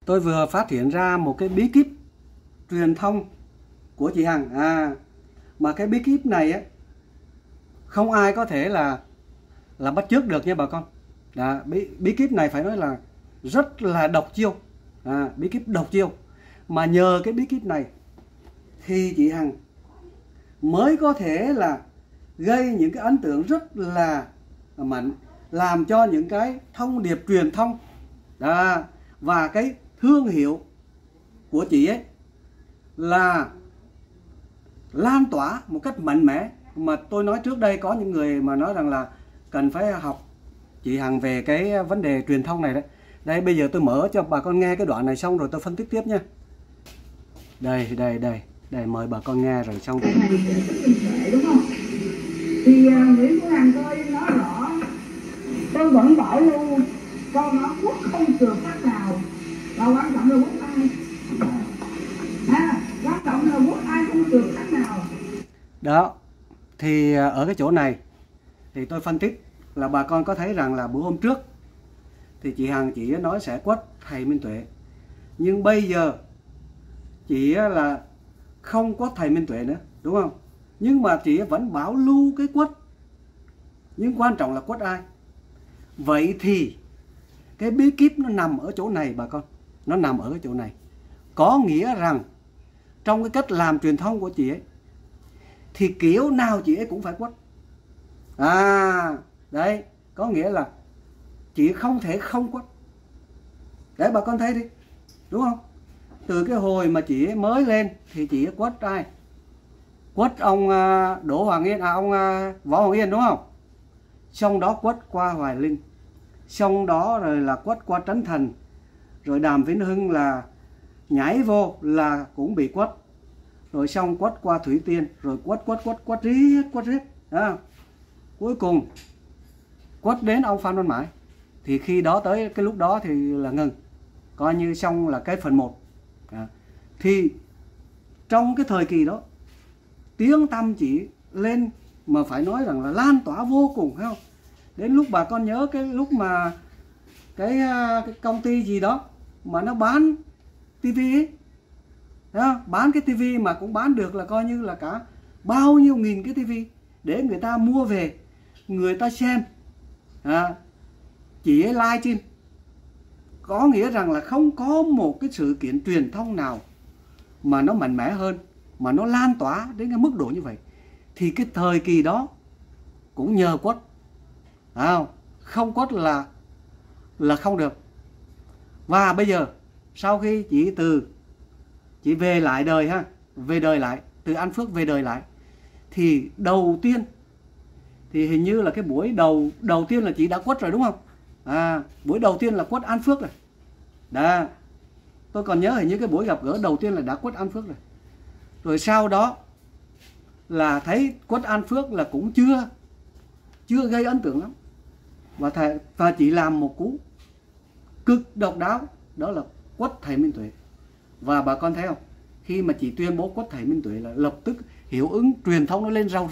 Tôi vừa phát hiện ra một cái bí kíp truyền thông của chị Hằng. Mà cái bí kíp này á, không ai có thể là bắt chước được nha bà con. Bí kíp này phải nói là rất là độc chiêu. Bí kíp độc chiêu. Mà nhờ cái bí kíp này thì chị Hằng mới có thể là gây những cái ấn tượng rất là mạnh, làm cho những cái thông điệp truyền thông và cái thương hiệu của chị ấy là lan tỏa một cách mạnh mẽ. Mà tôi nói trước đây có những người mà nói rằng là cần phải học chị Hằng về cái vấn đề truyền thông này đấy. Đây bây giờ tôi mở cho bà con nghe cái đoạn này xong rồi tôi phân tích tiếp nha. Đây mời bà con nghe rồi xong. Đúng không? Thì Nguyễn Phương Hằng tôi nói rõ, tôi vẫn bảo lưu cho nó quốc không trượt phát nào, và quan trọng là quốc ai. Quan trọng là quốc ai không trượt phát nào. Đó, thì ở cái chỗ này thì tôi phân tích là bà con có thấy rằng là bữa hôm trước thì chị Hằng chỉ nói sẽ quất thầy Minh Tuệ, nhưng bây giờ chị là không quất thầy Minh Tuệ nữa, đúng không? Nhưng mà chị vẫn bảo lưu cái quất, nhưng quan trọng là quất ai. Vậy thì cái bí kíp nó nằm ở chỗ này bà con, nó nằm ở cái chỗ này. Có nghĩa rằng trong cái cách làm truyền thông của chị ấy thì kiểu nào chị ấy cũng phải quất. Đấy, có nghĩa là chị không thể không quất. Để bà con thấy đi, đúng không? Từ cái hồi mà chị ấy mới lên thì chị ấy quất ai? Quất ông Đỗ Hoàng Yên, ông Võ Hoàng Yên, đúng không? Xong đó quất qua Hoài Linh, xong đó rồi là quất qua Trấn Thành, rồi Đàm Vĩnh Hưng là nhảy vô là cũng bị quất, rồi xong quất qua Thủy Tiên, rồi quất riết. Cuối cùng quất đến ông Phan Văn Mãi. Thì khi đó tới cái lúc đó thì là ngừng, coi như xong là cái phần 1. Thì trong cái thời kỳ đó tiếng tăm chỉ lên mà phải nói rằng là lan tỏa vô cùng, phải không? Đến lúc bà con nhớ cái lúc mà cái công ty gì đó mà nó bán tivi ấy, bán cái tivi mà cũng bán được là coi như là cả bao nhiêu nghìn cái tivi để người ta mua về, người ta xem, chỉ live stream. Có nghĩa rằng là không có một cái sự kiện truyền thông nào mà nó mạnh mẽ hơn, mà nó lan tỏa đến cái mức độ như vậy. Thì cái thời kỳ đó cũng nhờ quất, không quất là không được. Và bây giờ sau khi chị về lại đời về đời lại, từ An Phước về đời lại, thì đầu tiên thì hình như là cái buổi đầu tiên là chị đã quất rồi, đúng không? Buổi đầu tiên là quất An Phước rồi. Tôi còn nhớ hình như cái buổi gặp gỡ đầu tiên là đã quất An Phước rồi. Rồi sau đó là thấy quất An Phước là cũng chưa gây ấn tượng lắm, và chỉ làm một cú cực độc đáo, đó là quất thầy Minh Tuệ. Và bà con thấy không, khi mà chị tuyên bố quất thầy Minh Tuệ là lập tức hiệu ứng truyền thông nó lên rào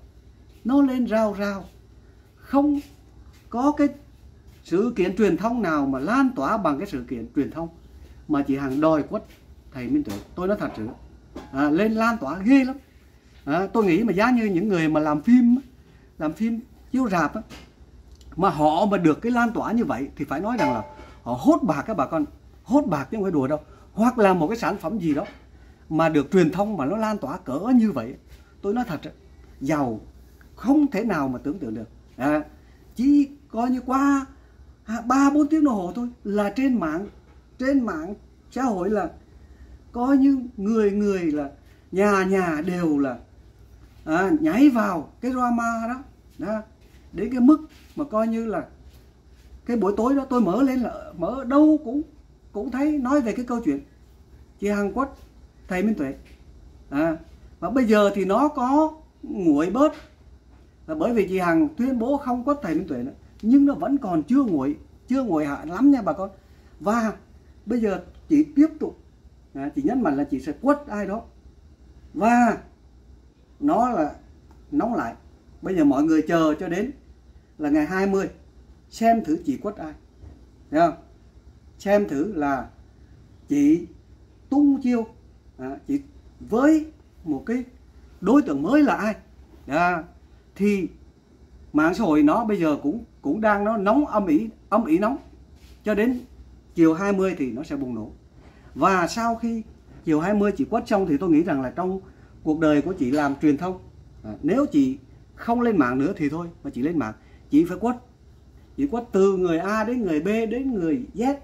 rào. Không có cái sự kiện truyền thông nào mà lan tỏa bằng cái sự kiện truyền thông mà chị Hằng đòi quất thầy Minh Tuệ. Tôi nói thật sự lên lan tỏa ghê lắm. Tôi nghĩ mà giá như những người mà làm phim chiếu rạp mà họ mà được cái lan tỏa như vậy thì phải nói rằng là họ hốt bạc các bà con, hốt bạc chứ không phải đùa đâu. Hoặc là một cái sản phẩm gì đó mà được truyền thông mà nó lan tỏa cỡ như vậy, tôi nói thật, giàu không thể nào mà tưởng tượng được. Chỉ coi như qua 3-4 tiếng đồng hồ thôi là trên mạng xã hội là coi như người là nhà đều là nhảy vào cái drama đó. Đến cái mức mà coi như là cái buổi tối đó tôi mở lên là mở đâu cũng thấy nói về cái câu chuyện chị Hằng quất thầy Minh Tuệ. Và bây giờ thì nó có nguội bớt là bởi vì chị Hằng tuyên bố không quất thầy Minh Tuệ nữa, nhưng nó vẫn còn chưa nguội hạ lắm nha bà con. Và bây giờ chị tiếp tục, chị nhấn mạnh là chị sẽ quất ai đó, và nó là nóng lại. Bây giờ mọi người chờ cho đến là ngày 20 xem thử chị quất ai, thấy không? Xem thử là chị tung chiêu chị với một cái đối tượng mới là ai thì mạng xã hội nó bây giờ cũng đang nó nóng, âm ỉ nóng, cho đến chiều 20 thì nó sẽ bùng nổ. Và sau khi chiều 20 chị quất xong thì tôi nghĩ rằng là trong cuộc đời của chị làm truyền thông, nếu chị không lên mạng nữa thì thôi, mà chị lên mạng chị phải quất. Chị quất từ người A đến người B đến người Z.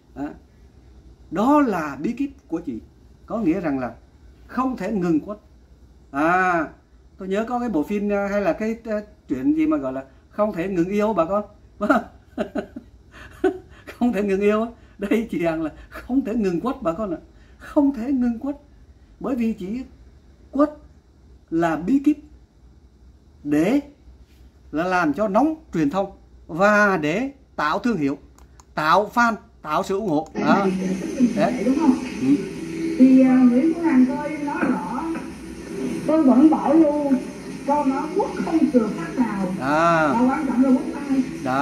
Đó là bí kíp của chị, có nghĩa rằng là không thể ngừng quất. Tôi nhớ có cái bộ phim hay là cái chuyện gì mà gọi là không thể ngừng yêu bà con. Không thể ngừng yêu. Đây chị rằng là không thể ngừng quất bà con ạ. Không thể ngừng quất. Bởi vì chỉ quất là bí kíp để là làm cho nóng truyền thông và để tạo thương hiệu, tạo fan, tạo sự ủng hộ. Đấy. Đúng không? Thì Nguyễn Phương Hằng coi nói rõ, tôi vẫn bảo lưu cho nó quất không trượt phát nào. Và quan trọng là quất ai.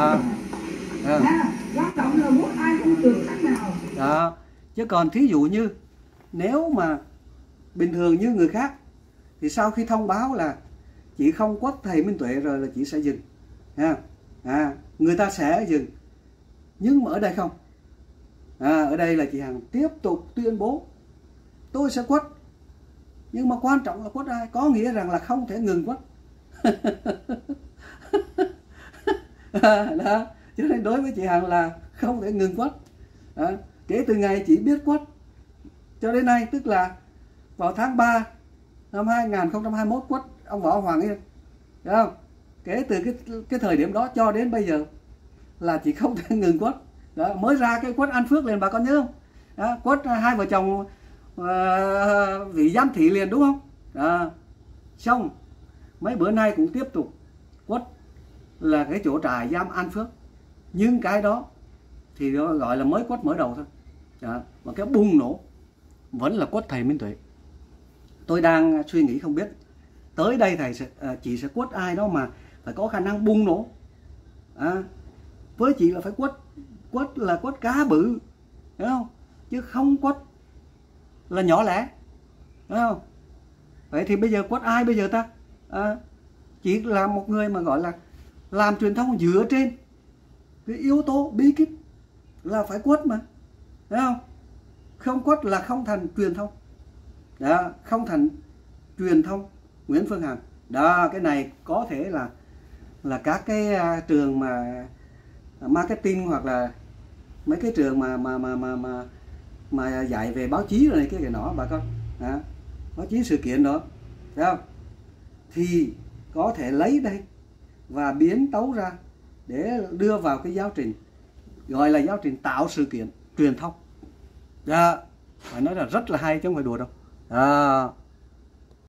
Quan trọng là quất ai không trượt phát nào. Chứ còn thí dụ như nếu mà bình thường như người khác thì sau khi thông báo là chị không quất thầy Minh Tuệ rồi là chị sẽ dừng. Người ta sẽ dừng. Nhưng mà ở đây không. Ở đây là chị Hằng tiếp tục tuyên bố tôi sẽ quất. Nhưng mà quan trọng là quất ai. Có nghĩa rằng là không thể ngừng quất. Đó. Cho nên đối với chị Hằng là không thể ngừng quất. Kể từ ngày chị biết quất cho đến nay, tức là vào tháng 3 năm 2021 quất ông Võ Hoàng Yên, thấy không? Kể từ cái thời điểm đó cho đến bây giờ là chị không thể ngừng quất. Đó, mới ra cái quất An Phước liền, bà con nhớ không? Đó, quất hai vợ chồng vị giám thị liền, đúng không? Đó. Xong mấy bữa nay cũng tiếp tục quất là cái chỗ trại giam An Phước. Nhưng cái đó thì gọi là mới quất mở đầu thôi. Đó. Và cái bùng nổ vẫn là quất thầy Minh Tuệ. Tôi đang suy nghĩ không biết tới đây chị sẽ quất ai đó mà phải có khả năng bùng nổ. Với chị là phải quất là quất cá bự, đúng không? Chứ không quất là nhỏ lẻ, đúng không? Vậy thì bây giờ quất ai bây giờ ta? Chị là một người mà gọi là làm truyền thông dựa trên cái yếu tố bí kíp là phải quất mà, đúng không? Không quất là không thành truyền thông. Đó, không thành truyền thông Nguyễn Phương Hằng. Đó, cái này có thể là các cái trường mà marketing hoặc là mấy cái trường mà dạy về báo chí rồi này cái nọ bà con. Báo chí sự kiện đó, thấy không? Thì có thể lấy đây và biến tấu ra để đưa vào cái giáo trình gọi là giáo trình tạo sự kiện truyền thông. Đó, phải nói là rất là hay chứ không phải đùa đâu.